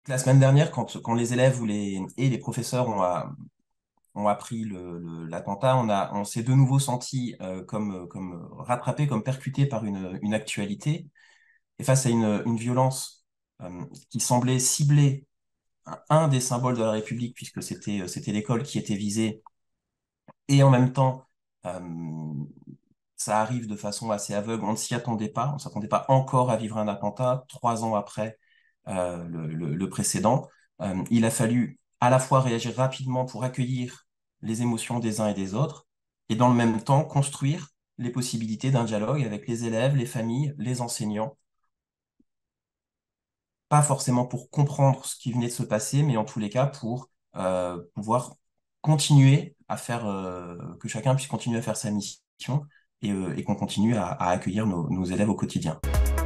La semaine dernière, quand les élèves et les professeurs ont appris l'attentat, on s'est de nouveau senti comme rattrapé, comme percuté par une actualité et face à une violence qui semblait cibler un des symboles de la République, puisque c'était l'école qui était visée, et en même temps, euh, ça arrive de façon assez aveugle. On ne s'y attendait pas. On ne s'attendait pas encore à vivre un attentat 3 ans après le précédent. Il a fallu à la fois réagir rapidement pour accueillir les émotions des uns et des autres, et dans le même temps construire les possibilités d'un dialogue avec les élèves, les familles, les enseignants, pas forcément pour comprendre ce qui venait de se passer, mais en tous les cas pour pouvoir continuer à faire, que chacun puisse continuer à faire sa mission et qu'on continue à accueillir nos élèves au quotidien.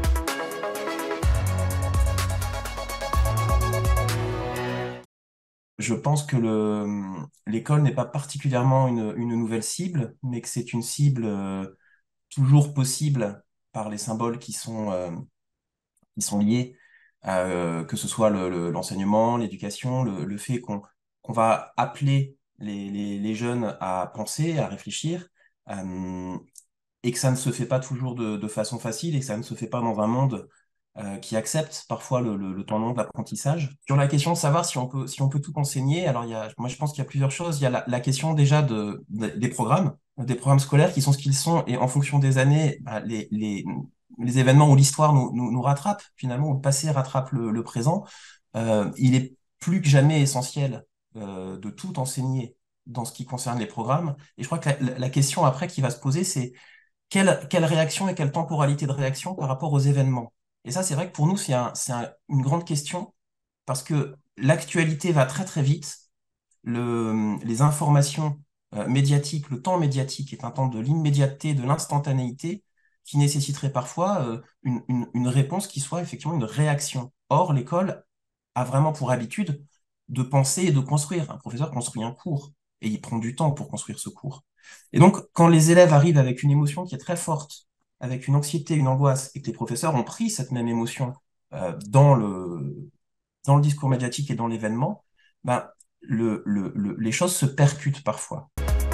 Je pense que l'école n'est pas particulièrement une nouvelle cible, mais que c'est une cible toujours possible par les symboles qui sont liés, que ce soit l'enseignement, l'éducation, le fait qu'on va appeler les jeunes à penser, à réfléchir, euh, et que ça ne se fait pas toujours de façon facile et que ça ne se fait pas dans un monde qui accepte parfois le temps long de l'apprentissage. Sur la question de savoir si on peut tout enseigner, alors moi je pense qu'il y a plusieurs choses. Il y a la question déjà des programmes scolaires qui sont ce qu'ils sont, et en fonction des années, bah, les événements où l'histoire nous rattrape, finalement, où le passé rattrape le présent. Il est plus que jamais essentiel de tout enseigner dans ce qui concerne les programmes. Et je crois que la question après qui va se poser, c'est quelle réaction et quelle temporalité de réaction par rapport aux événements. Et ça, c'est vrai que pour nous, une grande question parce que l'actualité va très très vite. Les informations médiatiques, le temps médiatique est un temps de l'immédiateté, de l'instantanéité, qui nécessiterait parfois une réponse qui soit effectivement une réaction. Or, l'école a vraiment pour habitude de penser et de construire. Un professeur construit un cours et il prend du temps pour construire ce cours. Et donc, quand les élèves arrivent avec une émotion qui est très forte, avec une anxiété, une angoisse, et que les professeurs ont pris cette même émotion dans dans le discours médiatique et dans l'événement, ben, les choses se percutent parfois.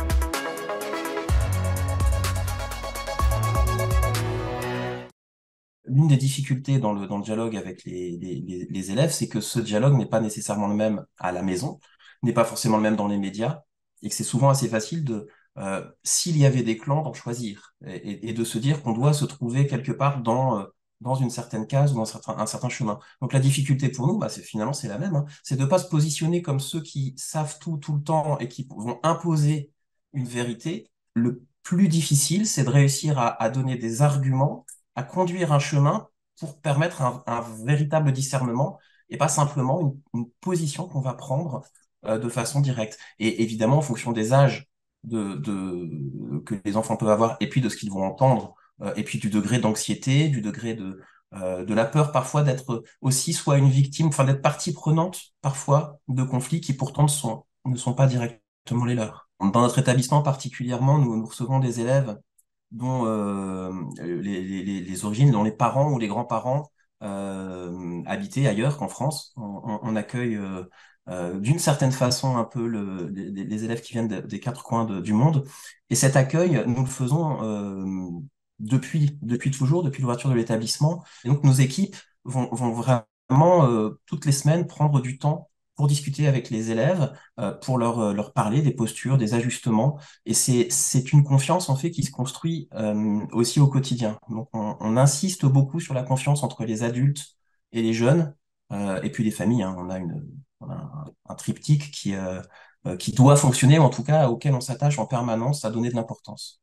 L'une des difficultés dans le dialogue avec les élèves, c'est que ce dialogue n'est pas nécessairement le même à la maison, n'est pas forcément le même dans les médias, et que c'est souvent assez facile s'il y avait des clans, d'en choisir, et de se dire qu'on doit se trouver quelque part dans une certaine case ou dans un certain chemin. Donc la difficulté pour nous, bah, finalement, c'est la même, hein. C'est de ne pas se positionner comme ceux qui savent tout le temps et qui vont imposer une vérité. Le plus difficile, c'est de réussir à donner des arguments, à conduire un chemin pour permettre un véritable discernement et pas simplement une position qu'on va prendre de façon directe. Et évidemment, en fonction des âges que les enfants peuvent avoir et puis de ce qu'ils vont entendre, et puis du degré d'anxiété, du degré de la peur parfois d'être aussi soit une victime, enfin d'être partie prenante parfois de conflits qui pourtant ne sont pas directement les leurs. Dans notre établissement particulièrement, nous recevons des élèves dont les origines, dont les parents ou les grands-parents habitaient ailleurs qu'en France. On accueille d'une certaine façon un peu les élèves qui viennent des quatre coins du monde. Et cet accueil, nous le faisons depuis toujours, depuis l'ouverture de l'établissement. Et donc nos équipes vont vraiment toutes les semaines prendre du temps pour discuter avec les élèves, pour leur parler des postures, des ajustements. Et c'est une confiance en fait qui se construit aussi au quotidien. Donc on insiste beaucoup sur la confiance entre les adultes et les jeunes, et puis les familles, hein. On a un triptyque qui doit fonctionner, ou en tout cas auquel on s'attache en permanence à donner de l'importance.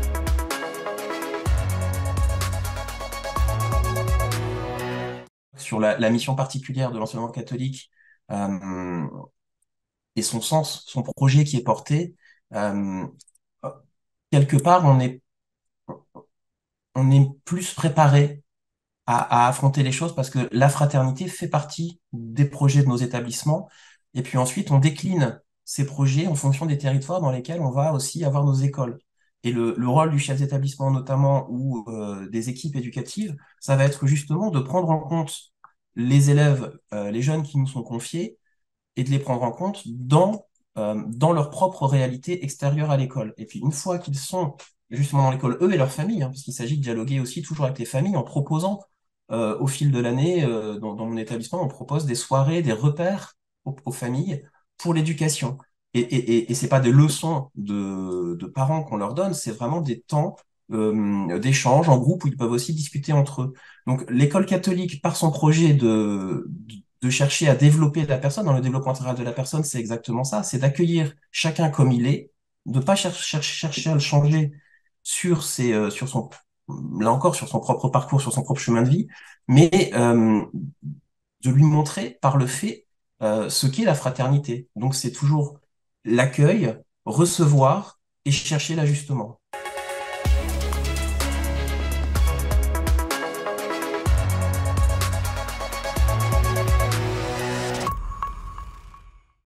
Sur la mission particulière de l'enseignement catholique euh, et son sens, son projet qui est porté, euh, quelque part on est plus préparé à affronter les choses parce que la fraternité fait partie des projets de nos établissements. Et puis ensuite, on décline ces projets en fonction des territoires dans lesquels on va aussi avoir nos écoles. Et le rôle du chef d'établissement notamment ou des équipes éducatives, ça va être justement de prendre en compte les élèves, les jeunes qui nous sont confiés et de les prendre en compte dans leur propre réalité extérieure à l'école. Et puis une fois qu'ils sont justement dans l'école, eux et leurs familles, parce qu'il s'agit de dialoguer aussi toujours avec les familles en proposant au fil de l'année, dans mon établissement, on propose des soirées, des repères aux familles pour l'éducation. Et c'est pas des leçons de parents qu'on leur donne, c'est vraiment des temps d'échange en groupe où ils peuvent aussi discuter entre eux. Donc l'école catholique, par son projet de chercher à développer la personne, dans le développement intégral de la personne, c'est exactement ça, c'est d'accueillir chacun comme il est, de ne pas chercher à le changer sur son, là encore, sur son propre parcours, sur son propre chemin de vie, mais de lui montrer par le fait ce qu'est la fraternité. Donc c'est toujours l'accueil, recevoir et chercher l'ajustement.